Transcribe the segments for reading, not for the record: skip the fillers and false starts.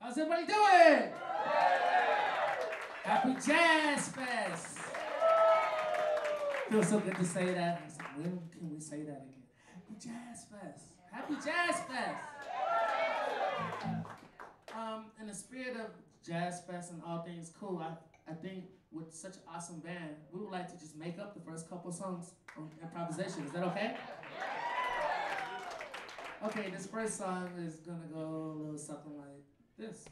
How's everybody doing? Happy Jazz Fest! Feels so good to say that. I said, when can we say that again? Happy Jazz Fest! Happy Jazz Fest! In the spirit of Jazz Fest and all things cool, I think with such an awesome band, we would like to just make up the first couple songs on improvisation. Is that okay? Okay, this first song is gonna go a little something like this.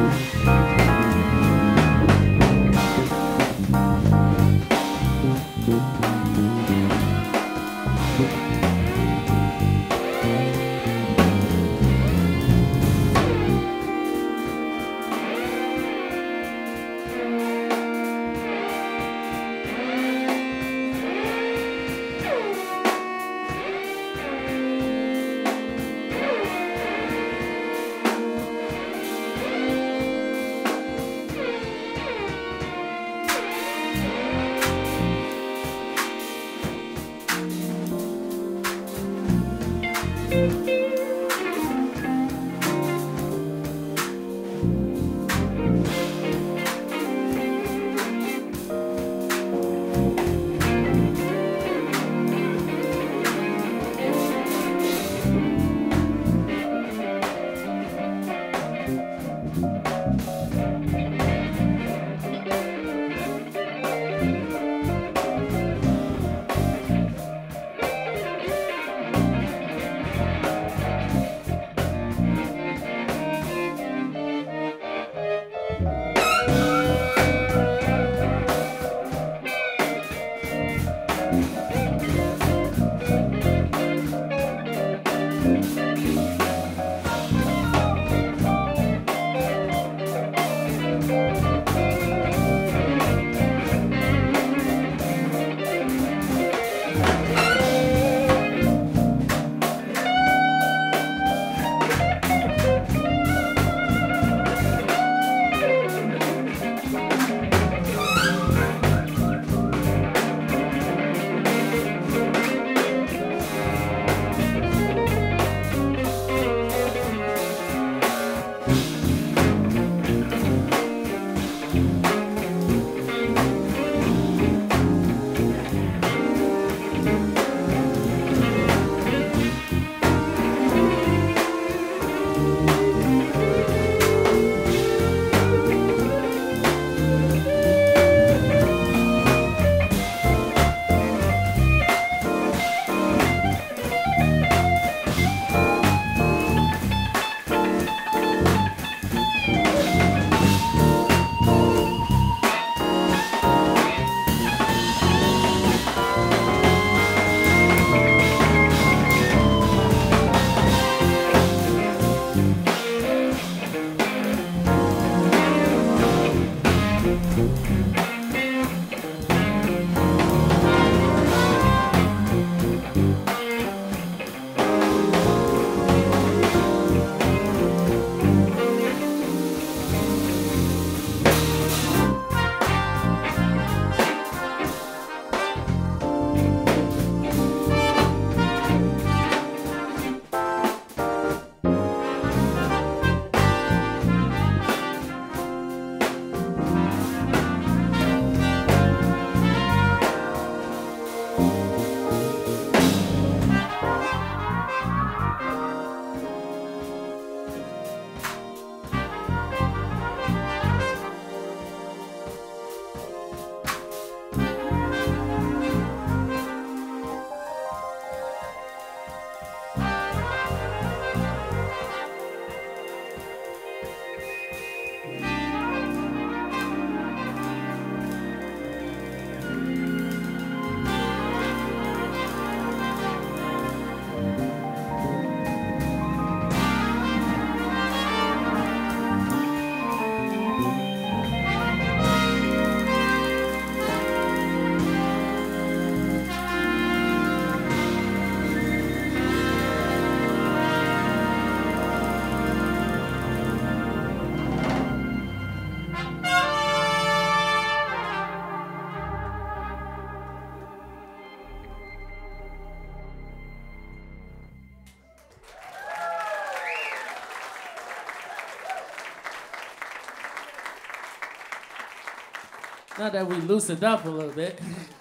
Now that we loosened up a little bit,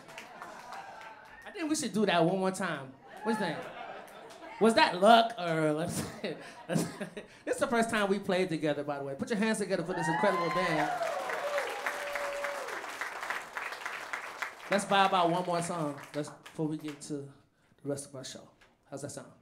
I think we should do that one more time. What do you think? Was that luck or let's this is the first time we played together, by the way. Put your hands together for this incredible band. Let's vibe out one more song before we get to the rest of our show. How's that sound?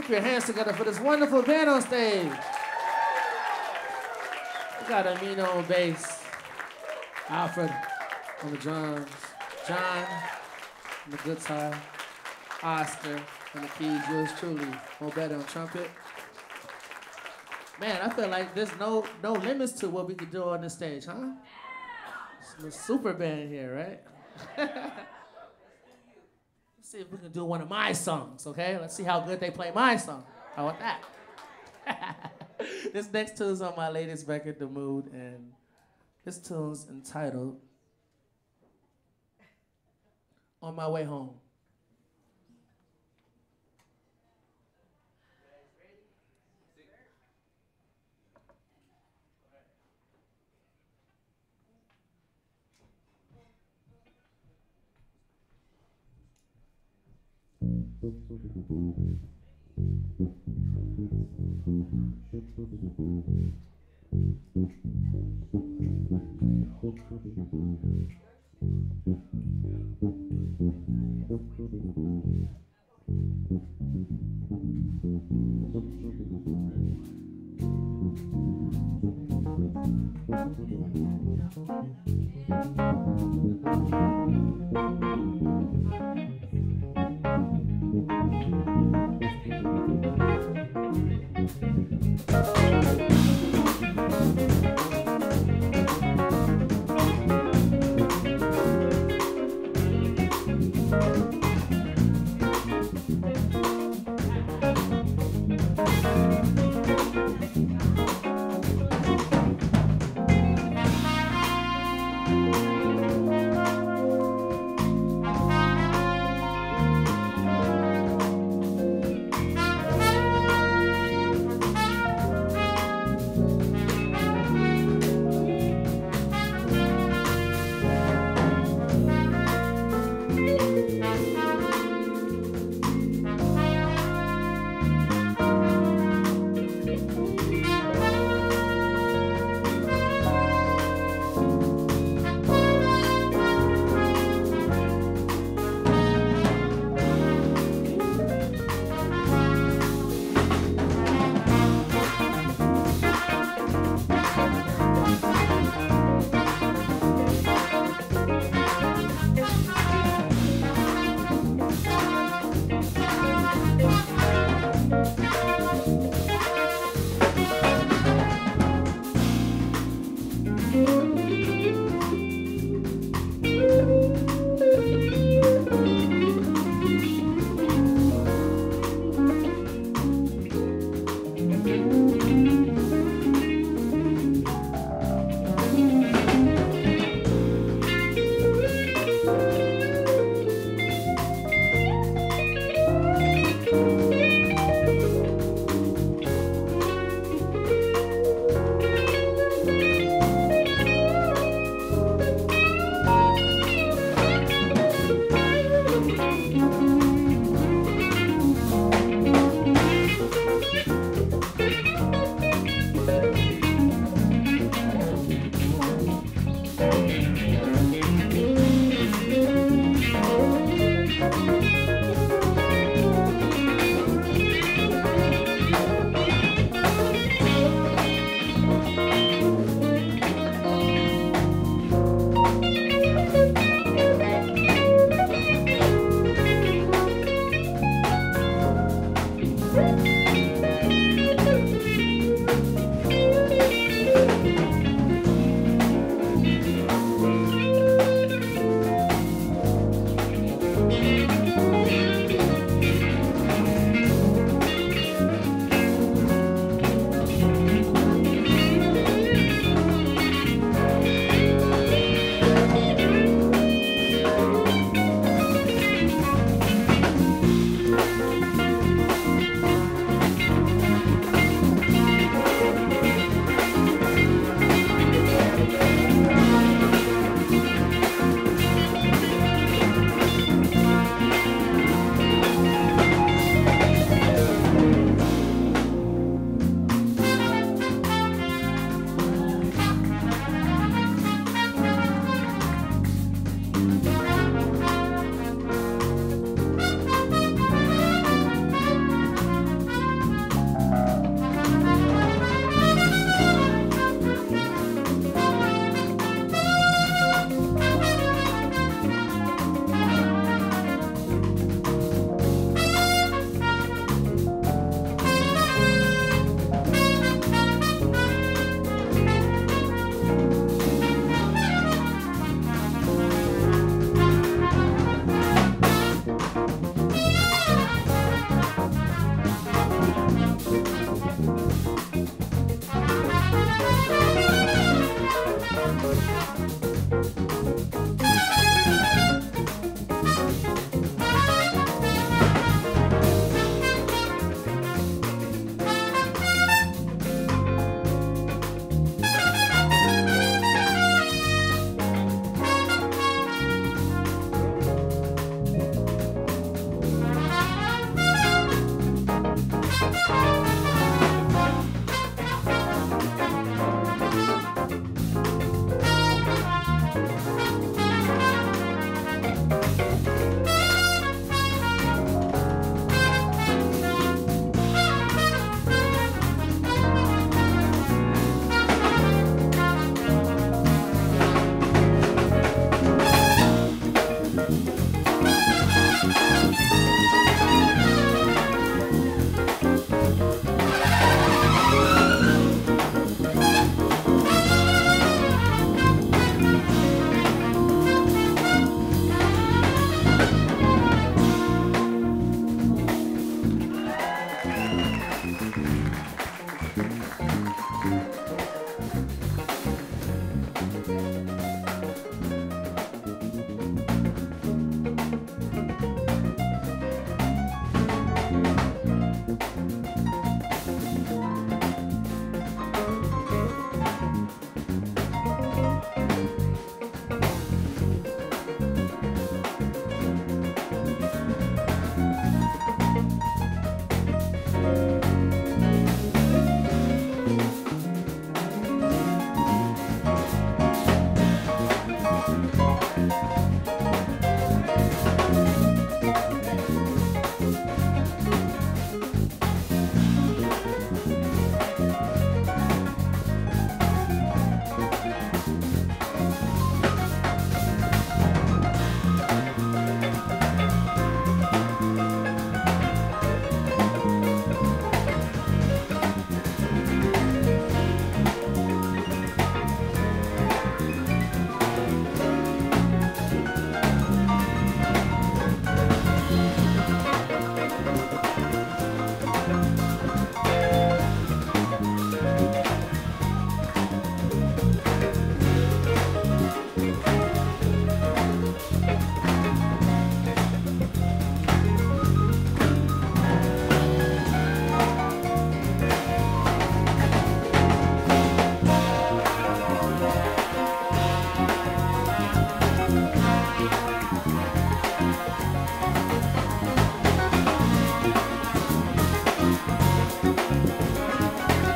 Keep your hands together for this wonderful band on stage. We got Amino on bass, Alfred on the drums, John on the guitar, Oscar on the keys, yours truly, Obed on trumpet. Man, I feel like there's no limits to what we can do on this stage, huh? It's a super band here, right? Let's see if we can do one of my songs, okay? Let's see how good they play my song. How about that? This next tune's on my latest record, The Mood, and this tune's entitled On My Way Home.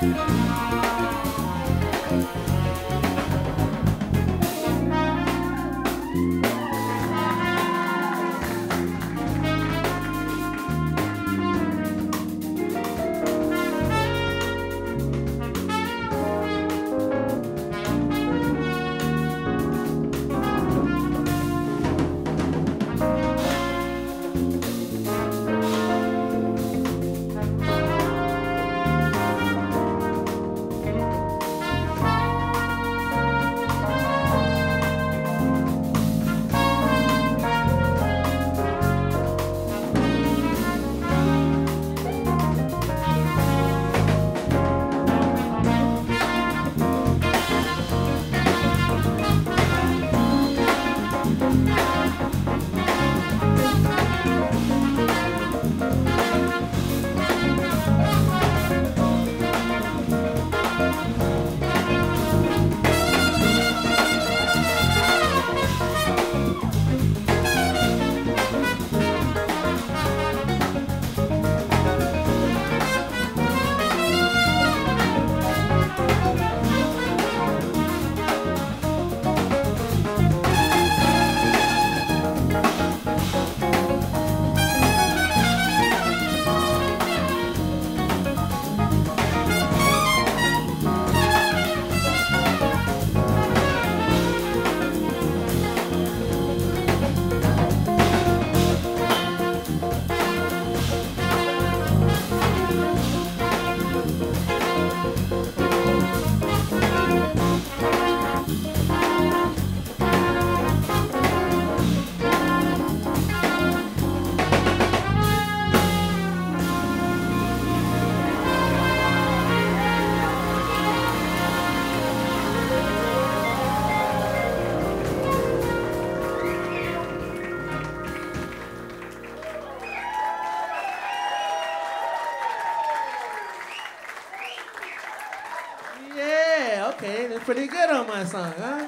Okay, that's pretty good on my song, huh?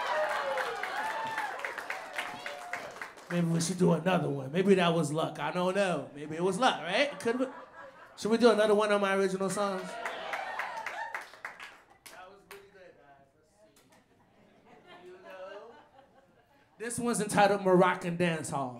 Maybe we should do another one. Maybe that was luck. I don't know. Maybe it was luck, right? Could we? Should we do another one of my original songs? That was really good, guys. Let's see. You know. This one's entitled Moroccan Dance Hall.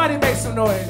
Somebody make some noise.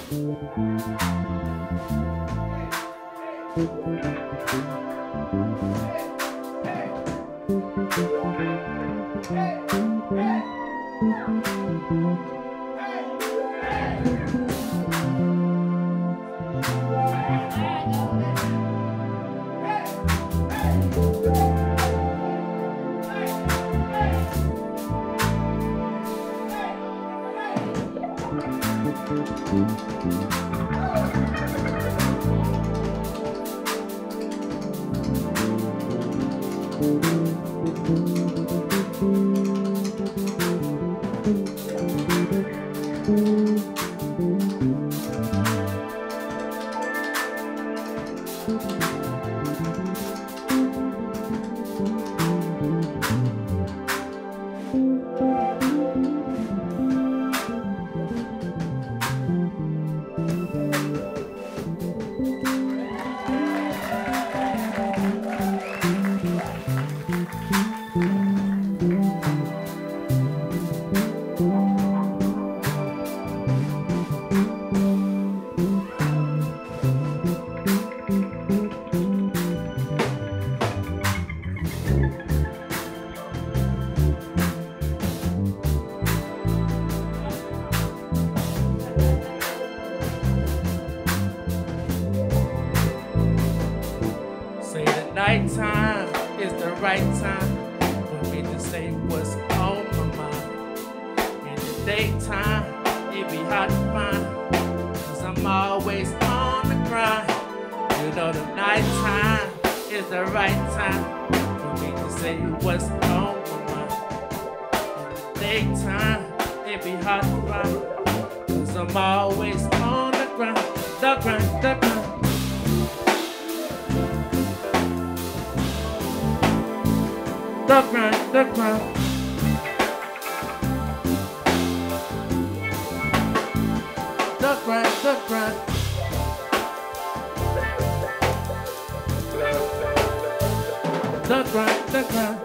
Nighttime is the right time for me to say what's on my mind. In the daytime, it be hard to find, cause I'm always on the grind. You know the nighttime is the right time for me to say what's on my mind. In the daytime, it be hard to find, cause I'm always on the grind, the grind, the grind. The grind, the grind. The grind, the grind. The grind, the grind.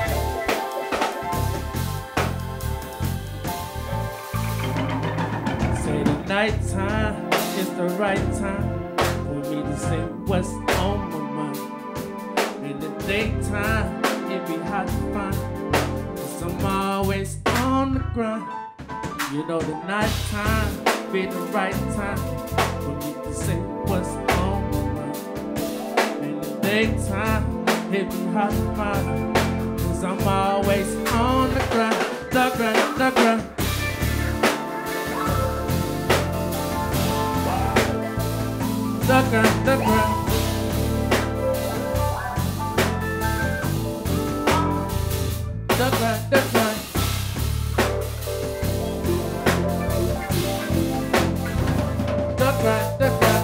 Say the nighttime is the right time for me to say what's on my mind. In the daytime, it be hard to find, cause I'm always on the grind. You know the night time be the right time for me to say what's on my mind. In the daytime, it be hard to find, cause I'm always on the grind. The grind, the grind. The grind, the grind. The grind, the grind. The grind, the grind.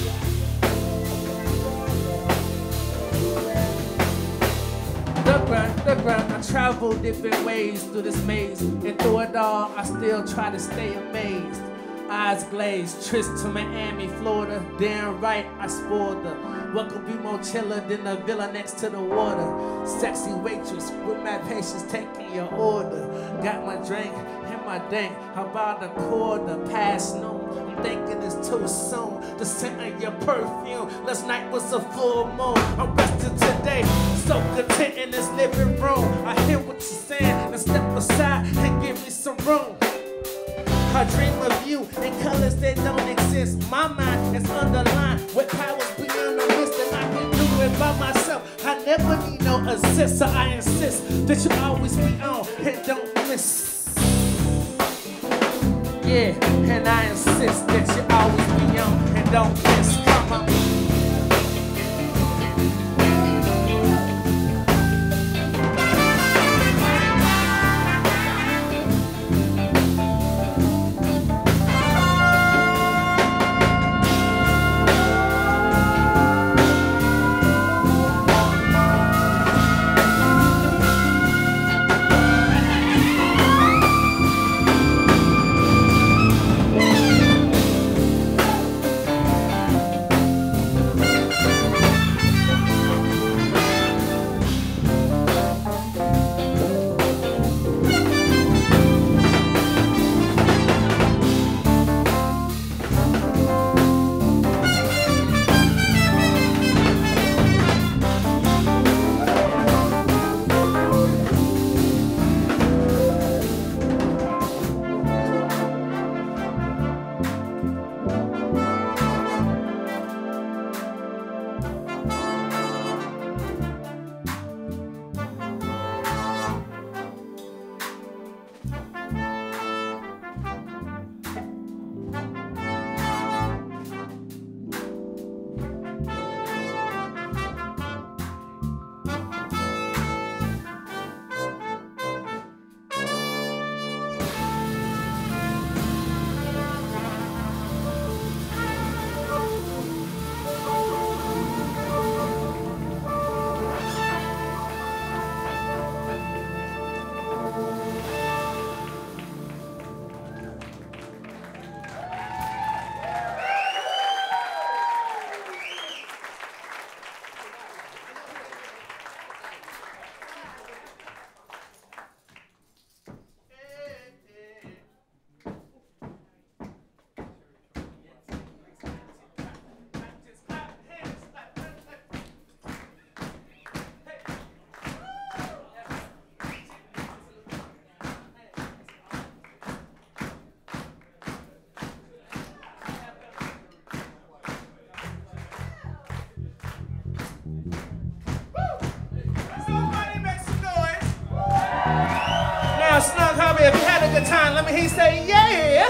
The grind, the grind. I travel different ways through this maze, and through it all, I still try to stay amazed. Eyes glazed, trips to Miami, Florida. Damn right, I spoiled her. What could be more chiller than a villa next to the water? Sexy waitress with my patience taking your order. Got my drink and my dank, about a quarter past noon. I'm thinking it's too soon. The scent of your perfume, last night was a full moon. I'm resting today, so content in this living room. I hear what you're saying, and step aside and give me some room. I dream of you in colors that don't exist. My mind is underlined with powers beyond the mist, and I can do it by myself. I never need no assist, so I insist that you always be on and don't miss. Yeah, and I insist that you always be on and don't miss. Come on. time and he say, yeah.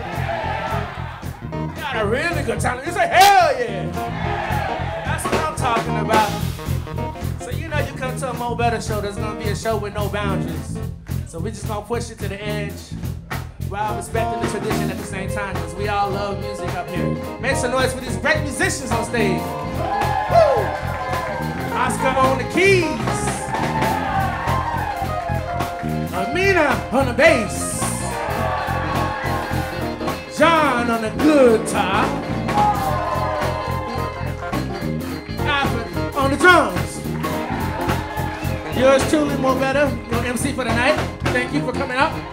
You got a really good time. You say, hell yeah. That's what I'm talking about. So you know you come to a Mo Better show, there's gonna be a show with no boundaries. So we just gonna push it to the edge while respecting the tradition at the same time, because we all love music up here. Make some noise for these great musicians on stage. Woo! Oscar on the keys. Amina on the bass. John on the guitar. Alfred on the drums. Yours truly, Mo Better, your MC for the night. Thank you for coming out.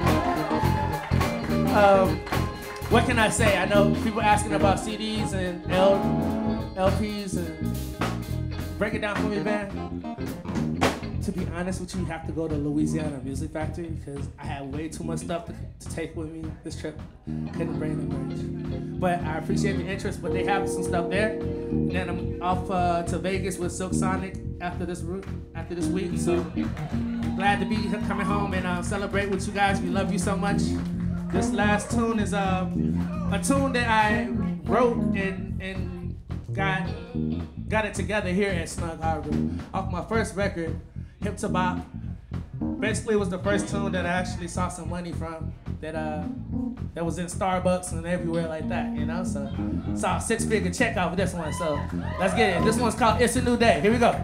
What can I say? I know people asking about CDs and LPs and break it down for me, man. To be honest with you, you have to go to Louisiana Music Factory because I had way too much stuff to take with me this trip. Couldn't bring the merch. But I appreciate the interest, but they have some stuff there. And then I'm off to Vegas with Silk Sonic after this week. So glad to be coming home and celebrate with you guys. We love you so much. This last tune is a tune that I wrote and got it together here at Snug Harbor off my first record, Hip to Bop. Basically, it was the first tune that I actually saw some money from that was in Starbucks and everywhere like that, you know? So saw a 6-figure check off of this one. So let's get it. This one's called It's a New Day. Here we go.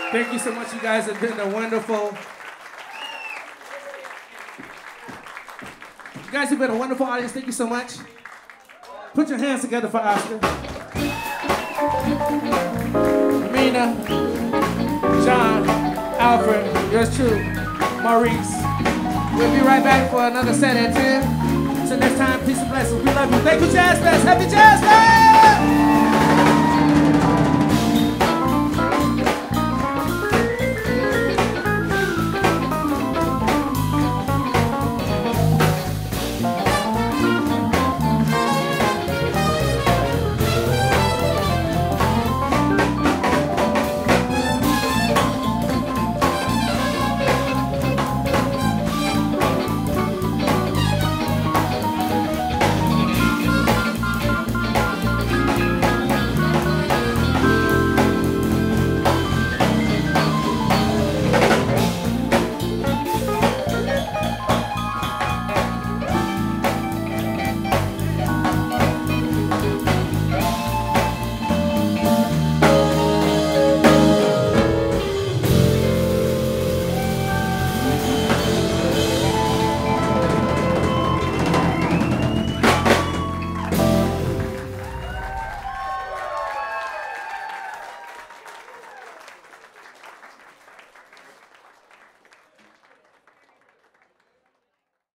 Thank you so much. You guys have been wonderful. You guys have been a wonderful audience. Thank you so much. Put your hands together for Oscar. Mina, John, Alfred, yours truly, Maurice. We'll be right back for another set at 10. Until next time, peace and blessings. We love you. Thank you, Jazz Fest. Happy Jazz Fest!